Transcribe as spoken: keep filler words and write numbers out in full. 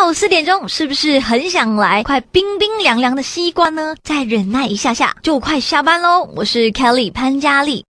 下午四点钟，是不是很想来块冰冰凉凉的西瓜呢？再忍耐一下下，就快下班喽。我是 Kelly 潘嘉丽。